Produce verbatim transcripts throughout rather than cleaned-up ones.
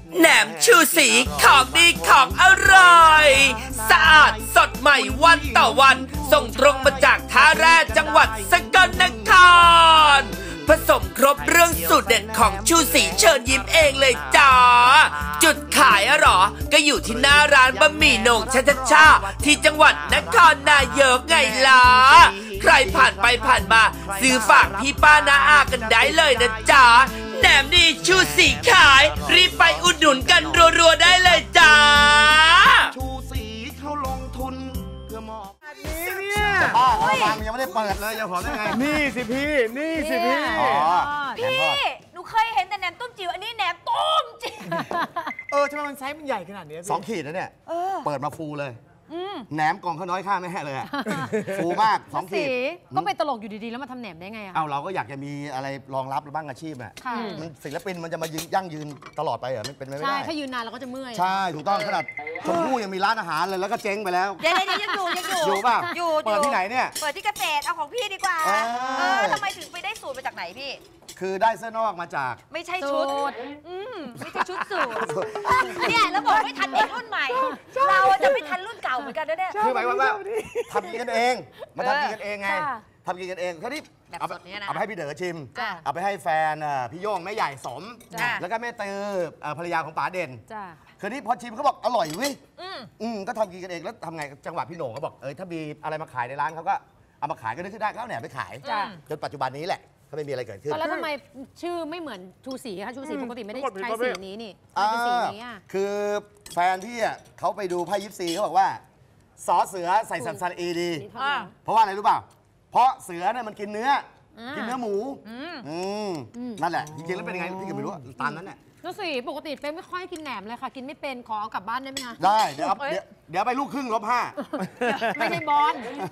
แหนมชูสีของดีของอร่อยสะอาดสดใหม่วันต่อวันส่งตรงมาจากท่าแร่จังหวัดสกลนครผสมครบเรื่องสูตรเด็ดของชูสีเชิญยิ้มเองเลยจ้าจุดขายอะหรอก็อยู่ที่หน้าร้านบะหมี่โหน่งชาชาชาที่จังหวัดนครนายกไงล่ะใครผ่านไปผ่านมาซื้อฝากพี่ป้าน้าอากันได้เลยนะจ๊ะแหนมดีชูสีขายรีบไปอุดหนุนกันรัวๆได้เลยจ้าชูสีเขาลงทุนเพื่อมอบนี่เนี่ยพ่อเขาวางยังไม่ได้เปิดเลยจะขอได้ไงนี่สิพี่นี่สิพี่พี่หนูเคยเห็นแต่แหนมต้มจิ๋วอันนี้แหนมต้มจิ๋วเออทำไมมันไซส์มันใหญ่ขนาดนี้สองขีดนะเนี่ยเปิดมาฟูเลยแหนมกองข้าวน้อยข้าไม่แห่เลยอะฟูมากสองขีดก็เป็นตลกอยู่ดีๆแล้วมาทำแหนมได้ไงอะเอาเราก็อยากจะมีอะไรรองรับบ้างอาชีพอะมันศิลปินมันจะมายืนยั่งยืนตลอดไปเหรอไม่เป็นไม่ได้ใช่ถ้ายืนนานเราก็จะเมื่อยใช่ถูกต้องขนาดชมพู่ยังมีร้านอาหารเลยแล้วก็เจ๊งไปแล้วเดี๋ยวยังอยู่ยังอยู่อยู่ป่ะอยู่เปิดที่ไหนเนี่ยเปิดที่เกษตรเอาของพี่ดีกว่าเออทำไมถึงไปได้สูตรมาจากไหนพี่คือได้เสื้อนอกมาจากไม่ใช่ชุดไม่ใช่ชุดสูตรเนี่ยแล้วบอกไม่ทันเด็กรุ่นใหม่เราจะไม่ทันรุ่นเก่าเหมือนกันนะเนี่ยคือหมายความว่าทำกินกันเองมาทำกินกันเองไงทำกินกันเองแค่นี้เอาไปให้พี่เด๋อชิมเอาไปให้แฟนพี่โย่งแม่ใหญ่สมแล้วก็แม่เตอภรรยาของป๋าเด่นคือนี่พอชิมเขาบอกอร่อยเว้ยอืมก็ทำกินกันเองแล้วทำไงจังหวะพี่โหน่งเขาบอกเออถ้ามีอะไรมาขายในร้านเขาก็เอามาขายก็นึกขึ้นได้ก็เอาแหนมไปขายจนปัจจุบันนี้แหละก็ไม่มีอะไรเกิดขึ้นแล้วทำไมชื่อไม่เหมือนชูสีคะชูสีปกติไม่ได้ใช้สีนี้นี่เป็นสีนี้อ่ะคือแฟนพี่อ่ะเขาไปดูไพ่ยิปซีเขาบอกว่าสอเสือใส่สันสันเอดีเพราะว่าอะไรรู้เปล่าเพราะเสือเนี่ยมันกินเนื้อกินเนื้อหมูนั่นแหละจริงๆแล้วเป็นยังไงพี่ก็ไม่รู้ตามนั้นแหละชูสีปกติเป็นไม่ค่อยกินแหนมเลยค่ะกินไม่เป็นขอเอากลับบ้านได้ไหมคะได้เดี๋ยวเดี๋ยวไปลูกครึ่งลบห้าไม่ใช่บอล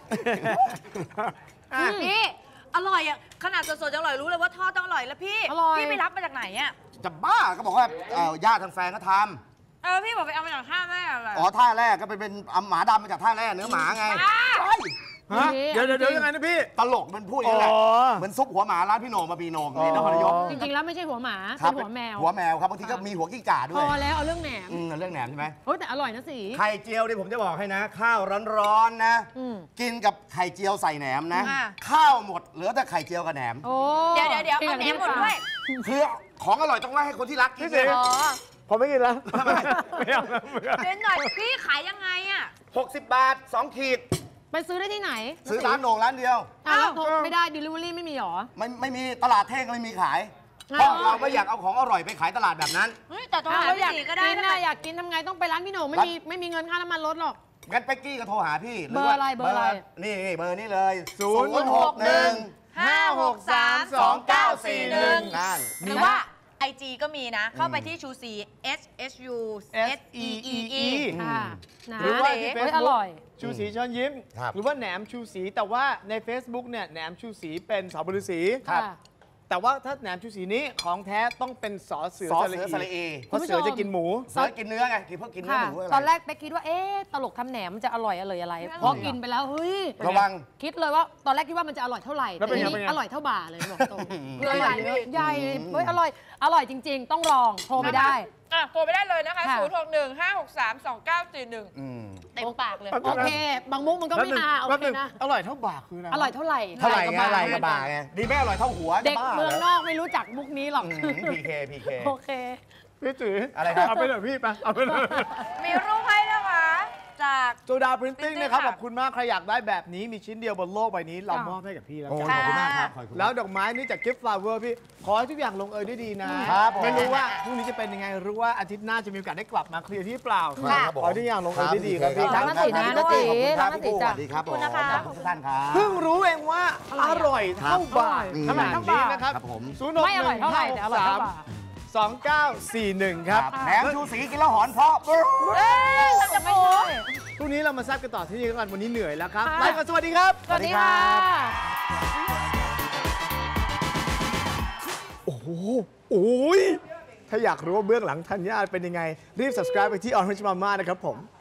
พี่อร่อยอ่ะขนาดสดๆยังอร่อยรู้เลยว่าทอดต้องอร่อยแล้วพี่พี่ไปรับมาจากไหนอ่ะจะบ้าก็บอกว่าญาติทางแฟนก็ทำเออพี่บอกไปเอามาจากท่าแรกอะไรอ๋อท่าแรกก็ไปเป็นหมาดำมาจากท่าแรกเนื้อหมาไงเดี๋ยวเดี๋ยวยังไงนะพี่ตลกมันพูดอย่างนี้แหละเหมือนซุปหัวหมาร้านพี่โหน่งมาปีโหน่งนี่นครนายกจริงๆแล้วไม่ใช่หัวหมาเป็นหัวแมวหัวแมวครับบางทีก็มีหัวกิ้งก่าด้วยพอแล้วเอาเรื่องแหนมเรื่องแหนมใช่ไหมโอ้แต่อร่อยนะสิไข่เจียวนี่ผมจะบอกให้นะข้าวร้อนๆนะกินกับไข่เจียวใส่แหนมนะข้าวหมดเหลือแต่ไข่เจียวกับแหนมเดี๋ยวเดี๋ยวเดี๋ยวเอาแหนมหมดด้วยคือของอร่อยต้องไว้ให้คนที่รักกินเลยผมไม่กินแล้วไม่เอาเป็นหน่อยพี่ขายยังไงอ่ะหกสิบบาทสองขีดไปซื้อได้ที่ไหนซื้อร้านโหน่งร้านเดียวอ้าวไม่ได้ delivery ไม่มีหรอไม่ไม่มีตลาดเท่งไม่มีขายเพราะเราไม่อยากเอาของอร่อยไปขายตลาดแบบนั้นแต่ต้องหาอยากกินก็ได้นะอยากกินทำไงต้องไปร้านพี่โหน่งไม่มีไม่มีเงินค่าน้ำมันรถหรอกงั้นเป๊กกี้ก็โทรหาพี่เบอร์อะไรเบอร์อะไรนี่เบอร์นี้เลยศูนย์หกหนึ่งห้าหกสามสองเก้าสี่หนึ่งนั่นหรือว่าไอจีก็มีนะเข้าไปที่ชูซี S H U S E E E หรือว่าที่เฟซบุ๊กชูสีเชิญยิ้มหรือว่าแหนมชูสีแต่ว่าใน Facebook เนี่ยแหนมชูสีเป็นสาวบริสีแต่ว่าถ้าแหนมชูสีนี้ของแท้ต้องเป็นสอเสือสระเอเพราะเสือจะกินหมูเสือกินเนื้อไงกินเพื่อกินเนื้อหมูตอนแรกไปคิดว่าเอ๊ะตลกทำแหนมมันจะอร่อยอะไรอะไรพอกินไปแล้วเฮ้ยระวังคิดเลยว่าตอนแรกคิดว่ามันจะอร่อยเท่าไหร่แต่นี่อร่อยเท่าบ่าเลยบอกตรงใหญ่ใหญ่เฮ้ยอร่อยอร่อยจริงๆต้องลองโทรไปได้อ่ะโทรไปได้เลยนะคะศูนย์หกหนึ่งห้าหกสามสองเก้าสี่หนึ่งเต็มปากเลยโอเคบางมุกมันก็ไม่มาโอเคนะอร่อยเท่าบ่าคือนะอร่อยเท่าไหร่เท่าไหร่ไงอะไรกับบ่าไงดีไม่อร่อยเท่าหัวเด็กเมืองนอกไม่รู้จักมุกนี้หรอกพีเคพีเคโอเคพี่จุ๋ยอะไรครับเอาไปเลยพี่ไปเอาไปเลยมีรูปให้นะคะจากโจดาพรินติ้งนะครับขอบคุณมากใครอยากได้แบบนี้มีชิ้นเดียวบนโลกใบนี้เรามอบให้กับพี่แล้วกันขอบคุณมากครับแล้วดอกไม้นี่จากกิฟต์ฟลาเวอร์พี่ขอให้ทุกอย่างลงเอยด้วยดีนะไม่รู้ว่าพรุ่งนี้จะเป็นยังไงรู้ว่าอาทิตย์หน้าจะมีโอกาสได้กลับมาเคลียร์ที่เปล่าขอให้ทุกอย่างลงเอยด้วยดีครับพี่ทั้งสี่นะนะตีทั้งสี่จ้ะสวัสดีครับขอบคุณนะคะขอบคุณท่านครับเพิ่งรู้เองว่าอร่อยเท่าบ่ายขนาดนี้นะครับศูนย์หกหนึ่งห้าสามสองเก้าสี่หนึ่งครับแหนมชูสีกินแล้วหอนเพราะเอ๊ะจะไม่ใช่พรุ่งนี้เรามาแซ่บกันต่อที่นี่กันวันนี้เหนื่อยแล้วครับไปกันสวัสดีครับสวัสดีค่ะโอ้โหโอ้ยถ้าอยากรู้ว่าเบื้องหลังธัญญาเป็นยังไงรีบ subscribe ไปที่ Orange Mama นะครับผม